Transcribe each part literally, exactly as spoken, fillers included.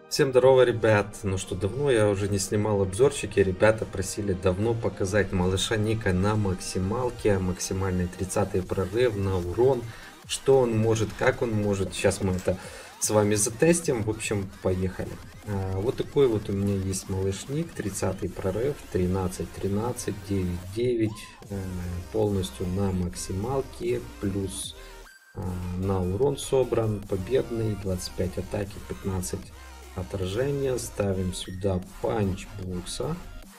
Всем здорово, ребят! Ну что, давно я уже не снимал обзорчики. Ребята просили давно показать малыша Ника на максималке. Максимальный тридцатый прорыв на урон. Что он может, как он может. Сейчас мы это с вами затестим. В общем, поехали. А, вот такой вот у меня есть малыш Ник. тридцатый прорыв. тринадцать тринадцать, девять девять. Э, полностью на максималке. Плюс э, на урон собран. Победный. двадцать пять атаки, пятнадцать отражение. Ставим сюда панчбокса.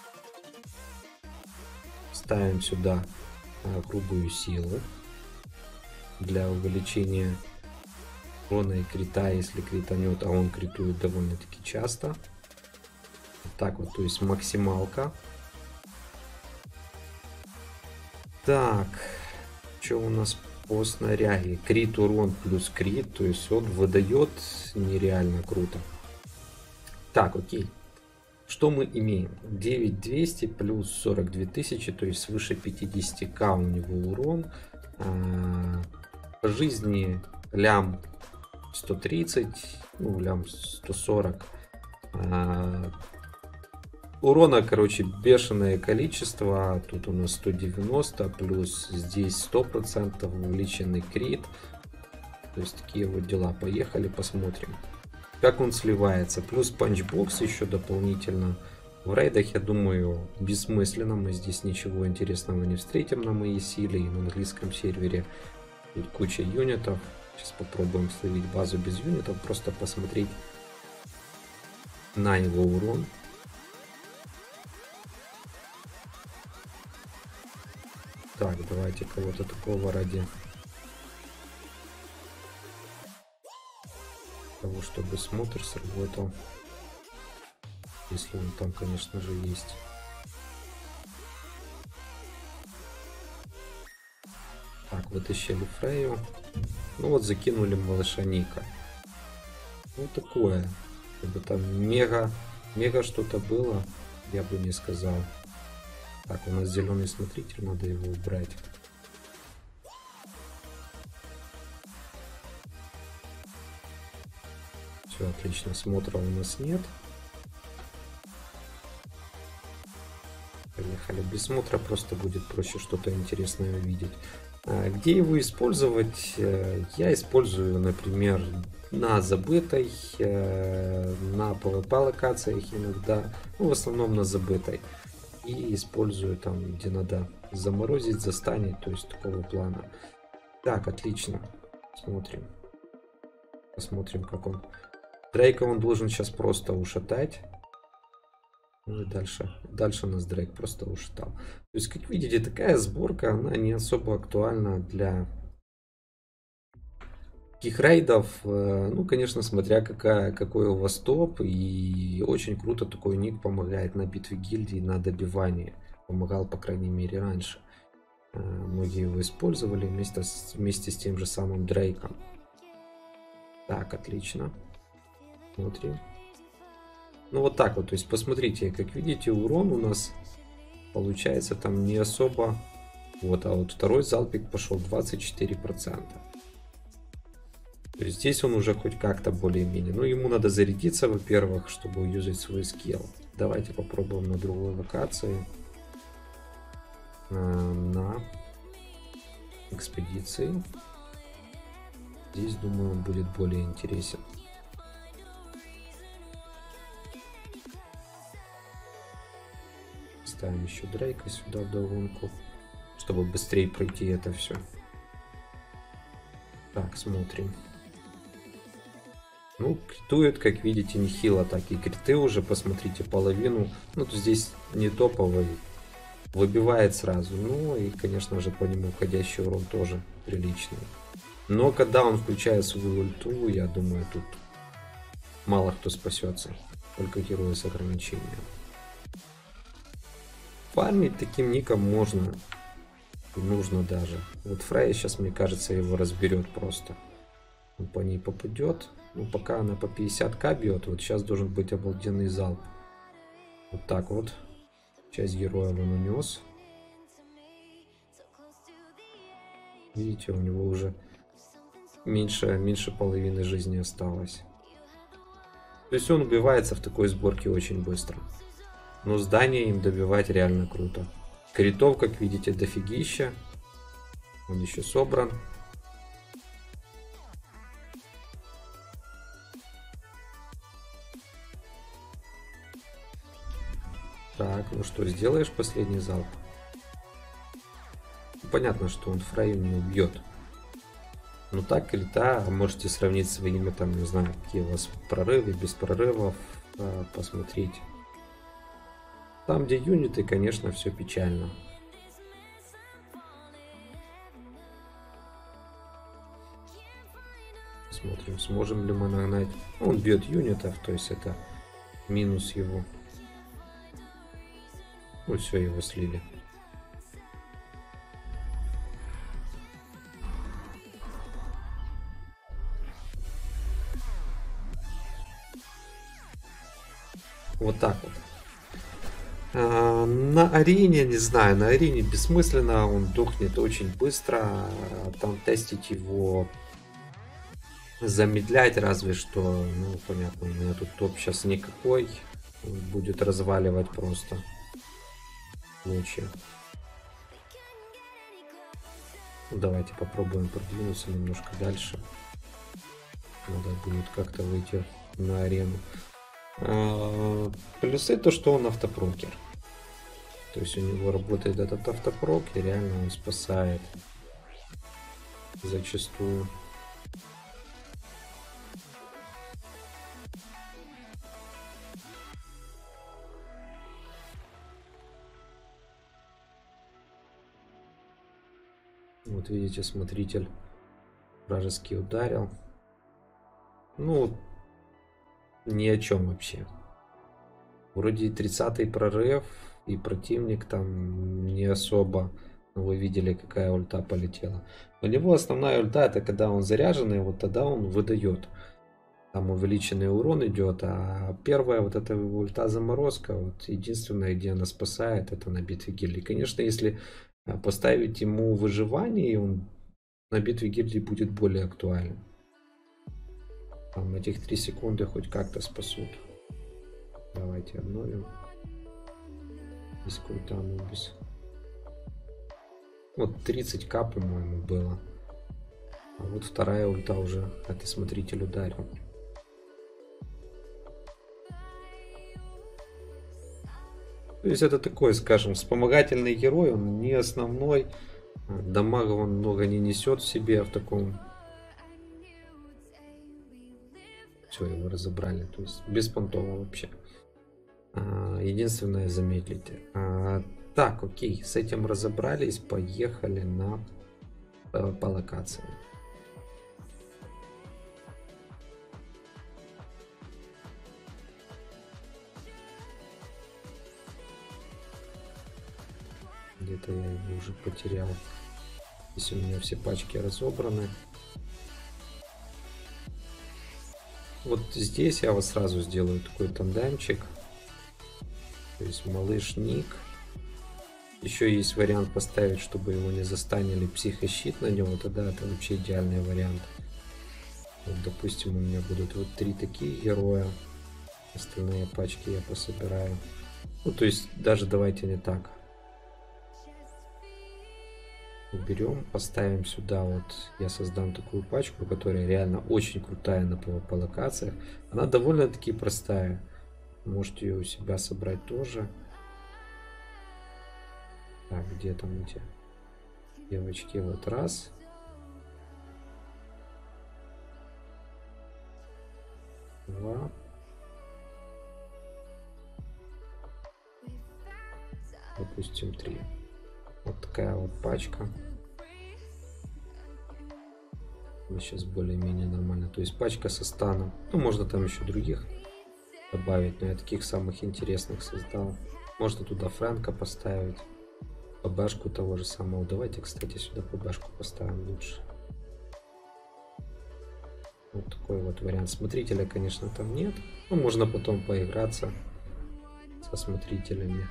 Ставим сюда а, грубую силу для увеличения урона и крита, если кританет, а он критует довольно-таки часто. Вот так вот, то есть максималка. Так, что у нас по снаряге? Крит урон плюс крит, то есть он выдает нереально круто. Так, окей. Что мы имеем? девять двести плюс сорок две тысячи, то есть свыше пятидесяти тысяч у него урон. По жизни лям сто тридцать, ну лям сто сорок. Урона, короче, бешеное количество. Тут у нас сто девяносто, плюс здесь сто процентов увеличенный крит. То есть такие вот дела. Поехали, посмотрим, как он сливается. Плюс панчбокс еще дополнительно. В рейдах, я думаю, бессмысленно. Мы здесь ничего интересного не встретим на моей силе. И на английском сервере тут куча юнитов. Сейчас попробуем словить базу без юнитов. Просто посмотреть на его урон. Так, давайте кого-то такого ради того, чтобы смотр сработал. Если он там, конечно же, есть. Так, вытащили Фрею. Ну вот, закинули малыша Ника. Ну такое. Чтобы там мега, мега что-то было, я бы не сказал. Так, у нас зеленый смотритель, надо его убрать. Все, отлично, смотра у нас нет. Поехали. Без смотра просто будет проще что-то интересное увидеть. А где его использовать? Я использую, например, на забытой, на пэ вэ пэ локациях иногда, ну, в основном на забытой. И использую там, где надо заморозить, застанить, то есть такого плана. Так, отлично. Смотрим. Посмотрим, как он. Дрейка он должен сейчас просто ушатать. Ну и дальше, дальше нас Дрейк просто ушатал. То есть, как видите, такая сборка, она не особо актуальна для таких рейдов. Ну, конечно, смотря какая, какой у вас топ. И очень круто такой ник помогает на битве гильдии, на добивании. Помогал, по крайней мере, раньше. Многие его использовали вместе с, вместе с тем же самым Дрейком. Так, отлично. Смотрим. Ну вот так вот, то есть посмотрите, как видите, урон у нас получается там не особо. Вот, а вот второй залпик пошел двадцать четыре процента. То есть здесь он уже хоть как-то более-менее. Ну, ему надо зарядиться, во-первых, чтобы юзать свой скилл. Давайте попробуем на другой локации. На экспедиции. Здесь, думаю, он будет более интересен. Ставим еще Дрейка сюда в догонку, чтобы быстрее пройти это все. Так, смотрим. Ну, критует, как видите, нехило. Так, и криты уже, посмотрите, половину. Ну, тут здесь не топовый. Выбивает сразу. Ну, и, конечно же, по нему входящий урон тоже приличный. Но когда он включает свою ульту, я думаю, тут мало кто спасется. Только герои с ограничением. Фармить таким ником можно. Нужно даже. Вот Фрей сейчас, мне кажется, его разберет просто. Он по ней попадет. Ну, пока она по пятьдесят тысяч бьет. Вот сейчас должен быть обалденный залп. Вот так вот. Часть героев он унес. Видите, у него уже меньше, меньше половины жизни осталось. То есть он убивается в такой сборке очень быстро. Но здание им добивать реально круто. Критов, как видите, дофигища. Он еще собран. Так, ну что, сделаешь последний залп? Понятно, что он Фрейю не убьет. Но так крита можете сравнить своими, там, не знаю, какие у вас прорывы, без прорывов, посмотреть. Там, где юниты, конечно, все печально. Смотрим, сможем ли мы нагнать. Он бьет юнитов, то есть это минус его. Ну все, его слили. Вот так вот. А, на арене, не знаю, на арене бессмысленно, он дохнет очень быстро. Там тестить его, замедлять разве что. Ну, понятно, у меня тут топ сейчас никакой. Он будет разваливать просто ночью. Давайте попробуем продвинуться немножко дальше. Надо будет как-то выйти на арену. А, плюсы то, что он автопрокер. То есть у него работает этот автопрок, и реально он спасает зачастую. Вот видите, смотритель вражеский ударил. Ну, ни о чем вообще. Вроде тридцатый прорыв, и противник там не особо. Вы видели, какая ульта полетела. У него основная ульта, это когда он заряженный, вот тогда он выдает. Там увеличенный урон идет, а первая вот эта ульта заморозка, вот единственное, где она спасает, это на битве гильдии. Конечно, если поставить ему выживание, он на битве гильдии будет более актуален. Там этих три секунды хоть как-то спасут. Давайте обновим. Без культа Анубис. Вот тридцать ка, по-моему, было. А вот вторая ульта уже, это смотритель ударил. То есть это такой, скажем, вспомогательный герой, он не основной. Дамага он много не несет в себе в таком. Все, его разобрали. То есть беспонтово вообще. Единственное, замедлить. Так, окей, с этим разобрались. Поехали на по локации. Где-то я его уже потерял. Здесь у меня все пачки разобраны. Вот здесь я вот сразу сделаю такой тандемчик. То есть малыш Ник. Еще есть вариант поставить, чтобы его не застанили психощит на него. Тогда это вообще идеальный вариант. Вот, допустим, у меня будут вот три такие героя. Остальные пачки я пособираю. Ну, то есть, даже давайте не так. Уберем, поставим сюда, вот я создам такую пачку, которая реально очень крутая на пэ вэ пэ локациях. Она довольно-таки простая. Можете ее у себя собрать тоже. Так, где там эти девочки? Вот раз. Два. Допустим, три. Вот такая вот пачка. Сейчас более-менее нормально. То есть пачка со станом. Ну, можно там еще других добавить, но я таких самых интересных создал. Можно туда Фрэнка поставить. ПБшку того же самого. Давайте, кстати, сюда ПБшку поставим лучше. Вот такой вот вариант. Смотрителя, конечно, там нет. Но можно потом поиграться со смотрителями.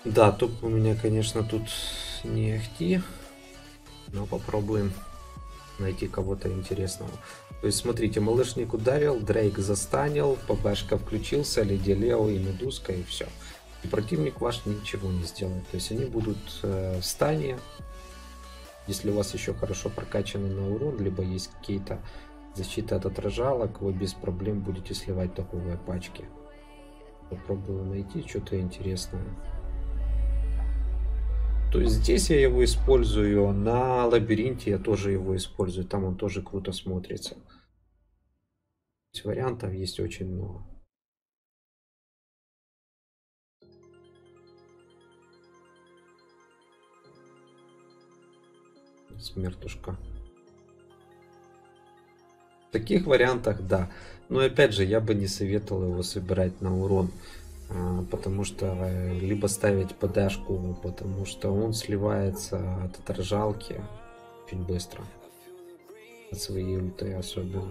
Да, топ у меня, конечно, тут не ахти, но попробуем найти кого-то интересного. То есть, смотрите, малышник ударил, Дрейк застанил, ПБшка включился, Леди Лео и Медузка, и все. И противник ваш ничего не сделает. То есть они будут э, в стане. Если у вас еще хорошо прокачаны на урон, либо есть какие-то защиты от отражалок, вы без проблем будете сливать топовые пачки. Попробую найти что-то интересное. То есть здесь я его использую, на лабиринте я тоже его использую, там он тоже круто смотрится. Вариантов есть очень много. Смертушка. В таких вариантах, да. Но опять же, я бы не советовал его собирать на урон. Потому что либо ставить подашку, потому что он сливается от отражалки очень быстро. От своей ульты особенно.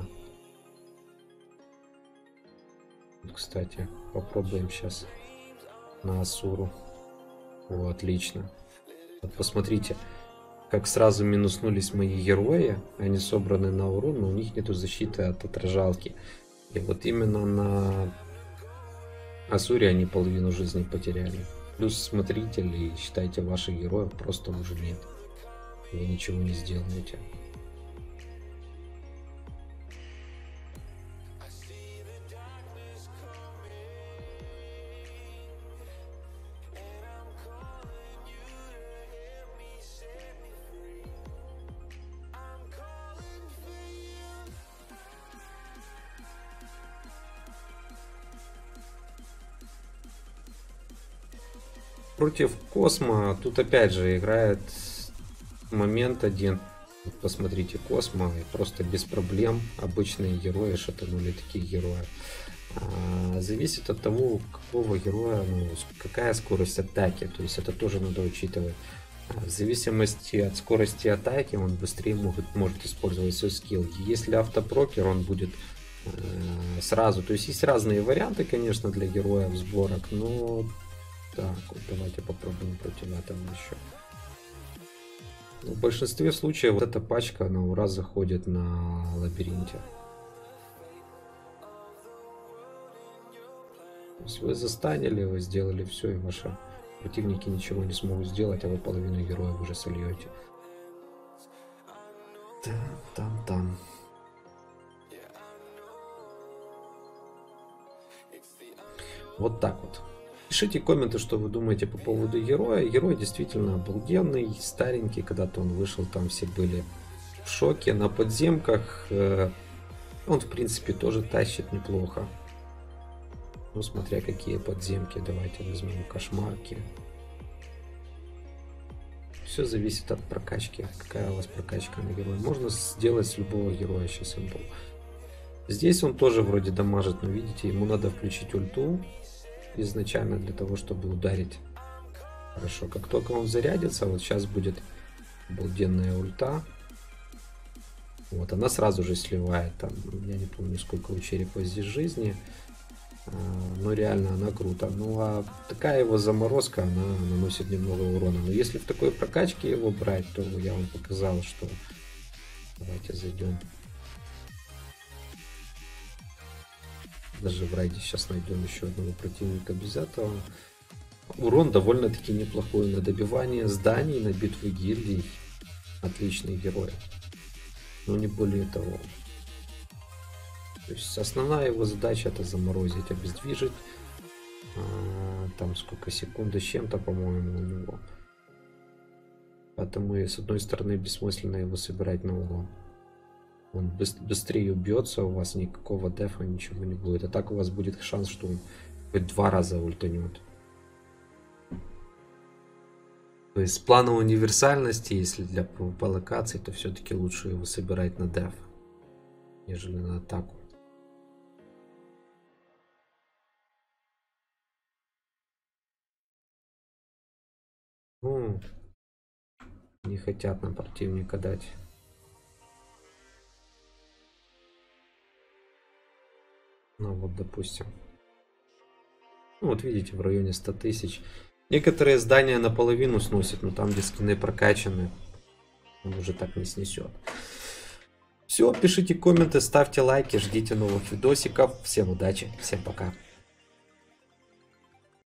Кстати, попробуем сейчас на Асуру. О, отлично. Вот посмотрите, как сразу минуснулись мои герои. Они собраны на урон, но у них нету защиты от отражалки. И вот именно на Асуре они половину жизни потеряли. Плюс смотрители, и считайте, ваших героев просто уже нет. Вы ничего не сделаете. Против Космо тут опять же играет момент один. Посмотрите, Космо просто без проблем обычные герои шатанули таких героев. А, зависит от того, какого героя, ну, какая скорость атаки. То есть это тоже надо учитывать. В зависимости от скорости атаки он быстрее может, может использовать свой скилл. Если автопрокер, он будет э, сразу. То есть есть разные варианты, конечно, для героев сборок, но так, вот давайте попробуем против этого еще. В большинстве случаев вот эта пачка на ура заходит на лабиринте. То есть вы застанили, вы сделали все, и ваши противники ничего не смогут сделать, а вы половину героев уже сольете. Там-там-там. Вот так вот. Пишите комменты, что вы думаете по поводу героя. Герой действительно обалденный, старенький. Когда-то он вышел, там все были в шоке. На подземках э, он, в принципе, тоже тащит неплохо. Ну, смотря какие подземки. Давайте возьмем кошмарки. Все зависит от прокачки. Какая у вас прокачка на героя. Можно сделать с любого героя сейчас имбу. Здесь он тоже вроде дамажит, но видите, ему надо включить ульту изначально для того, чтобы ударить. Хорошо, как только он зарядится, вот сейчас будет обалденная ульта. Вот, она сразу же сливает, там, я не помню, сколько у черепа здесь жизни, но реально она круто. Ну а такая его заморозка, она наносит немного урона. Но если в такой прокачке его брать, то я вам показал, что... Давайте зайдем. Даже в райде сейчас найдем еще одного противника без этого. Урон довольно-таки неплохой на добивание зданий, на битвы гильдий. Отличный герой. Но не более того. То есть основная его задача — это заморозить, обездвижить. А, там сколько, секунды с чем-то, по-моему, у него. Поэтому и с одной стороны бессмысленно его собирать на урон. Он быстрее убьется, у вас никакого дефа, ничего не будет. А так у вас будет шанс, что он хоть два раза ультанет. То есть с плана универсальности, если для пэ локаций, то все-таки лучше его собирать на деф, нежели на атаку. Ну, не хотят нам противника дать. Ну вот, допустим. Ну вот видите, в районе ста тысяч. Некоторые здания наполовину сносят, но там, где скины прокачаны, он уже так не снесет. Все, пишите комменты, ставьте лайки, ждите новых видосиков. Всем удачи, всем пока.